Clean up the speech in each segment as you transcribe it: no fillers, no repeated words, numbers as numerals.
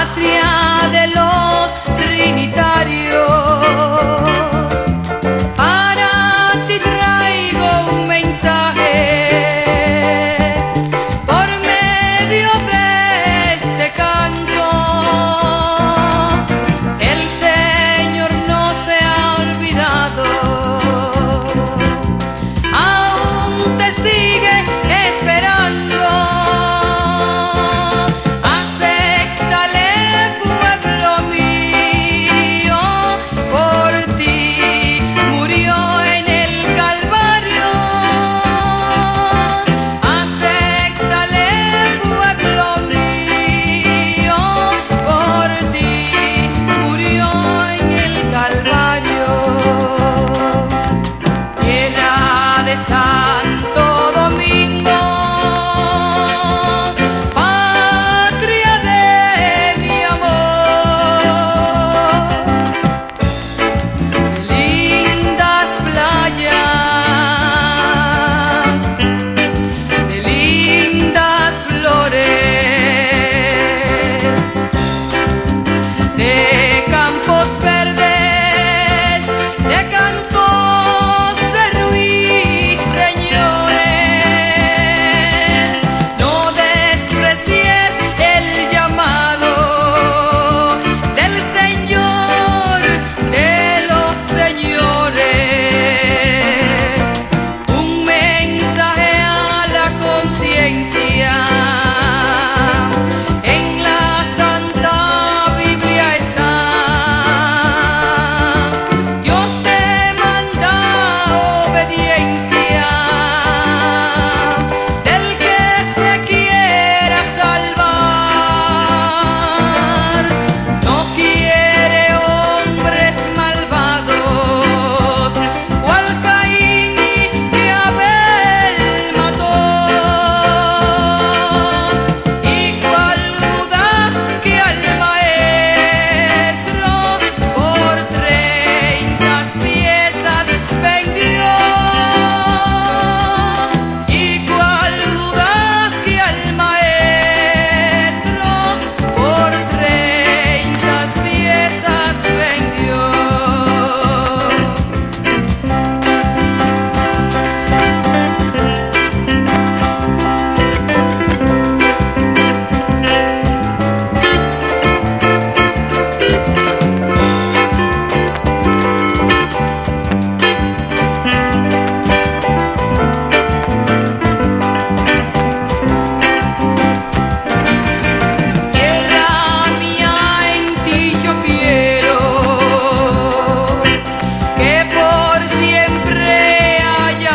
patria de los trinitarios. Para ti traigo un mensaje por medio de este canto. El Señor no se ha olvidado, aún te sigue esperando. Acéptale, pueblo mío, por ti murió en el Calvario. Acéptale, pueblo mío, por ti murió en el Calvario. Tierra de Santo Domingo, patria de mi amor. Lindas playas, de lindas flores, de campos verdes, de cantos de ruiseñores. No desprecies el llamado del Señor de los señores. Un mensaje a la conciencia. En la Santa Biblia está. Dios te manda obediencia del que se quiera salvar. No quiere hombres malvados, cual Caín que Abel mató, y cual Judas que al maestro por 30 piezas vendió, y cual Judas que al maestro por 30 piezas vendió. Tierra mía, en ti yo quiero que por siempre haya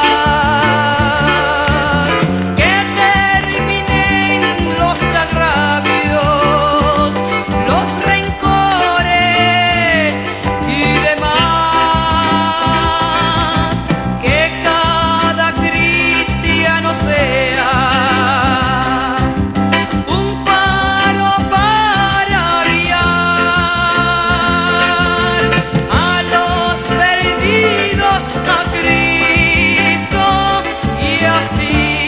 paz, que terminen los agravios, los rencores y demás, que cada cristiano sea un faro para guiar a los perdidos a Cristo, y así